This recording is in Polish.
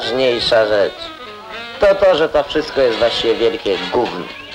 najważniejsza rzecz to to, że to wszystko jest właściwie wielkie gówno.